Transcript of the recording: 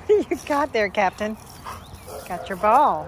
What do you got there, Captain? Got your ball.